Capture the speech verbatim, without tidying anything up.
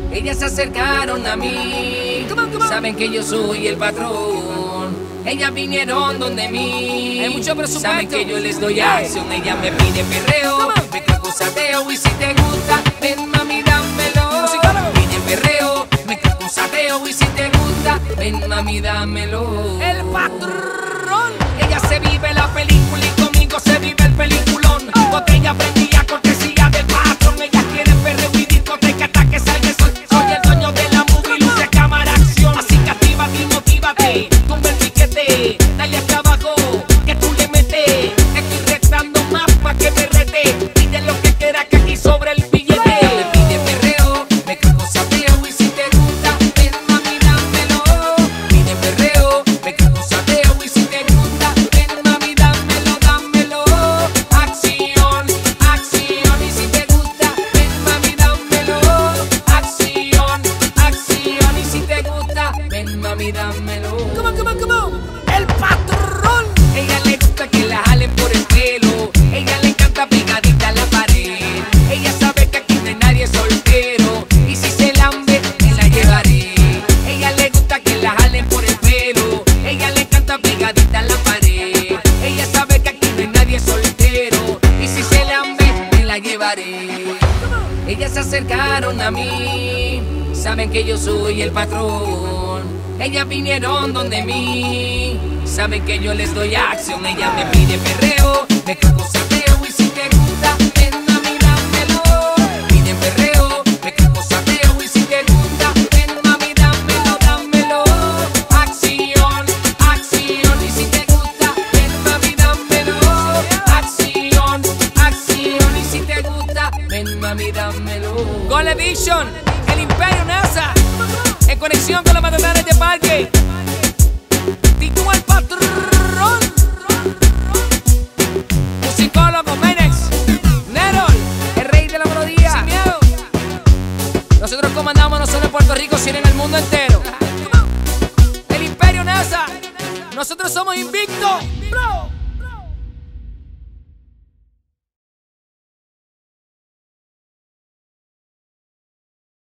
Ellas se acercaron a mí, Come on, come on. saben que yo soy el patrón. Ellas vinieron donde mí, Hay mucho presupuesto. saben que yo les doy acción. Ella me pide perreo, Come on. me cago sateo. Y si te gusta, ven mami dámelo. Musicólogo. Pide perreo, me cago sateo. Y si te gusta, ven mami dámelo. El patrón. Ella se vive la película y conmigo se vive el peliculón. Botella prendía, cortesía del patrón. Ella quiere perreo y discoteca hasta que salga el sol. Soy el dueño de la movie, luce, cámara, acción. Así que actívate y motívate, tumba el piquete, dale acá abajo, que tú le metes. Estoy retando más pa' que me rete. Pide lo que quiera que aquí sobre el billete. Me pide perreo, me cago sateo. Y si te gusta, ven mami dámelo. Pide perreo, me cago sateo. Y si te gusta, ven mami dámelo, dámelo. Acción, acción. Y si te gusta, ven mami dámelo. Acción, acción. Y si te gusta, ven mami dámelo. Come on, come on, come on. El patrón. Ella le gusta que la jalen por el pelo. Ella le encanta pegadita a la pared. Ella sabe que aquí no hay nadie soltero. Y si se lambe, me la llevaré. Ella le gusta que la jalen por el pelo. Ella le encanta pegadita a la pared. Ella sabe que aquí no hay nadie soltero. Y si se lambe, me la llevaré. Ellas se acercaron a mí, saben que yo soy el patrón. Ellas vinieron donde mí, saben que yo les doy acción. Ella me pide perreo, me cago sateo. Y si te gusta, ven mami dámelo. Pide perreo, me cago sateo. Y si te gusta, ven mami dámelo, dámelo. Acción, acción. Y si te gusta, ven mami dámelo. Acción, acción. Y si te gusta, ven mami dámelo. Gold Edition. El Imperio NASA. En conexión con los matatanes de parque. Titú el patrón. Musicólogo Menex. Nerol, el rey de la melodía. Sin miedo. Nosotros comandamos no solo en Puerto Rico, sino en el mundo entero. El Imperio NASA. Nosotros somos invictos.